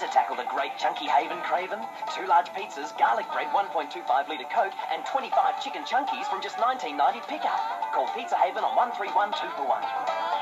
to tackle the great chunky Haven craven? 2 large pizzas, garlic bread, 1.25 litre Coke, and 25 chicken chunkies from just $19.90 pickup. Call Pizza Haven on 131 2 for 1.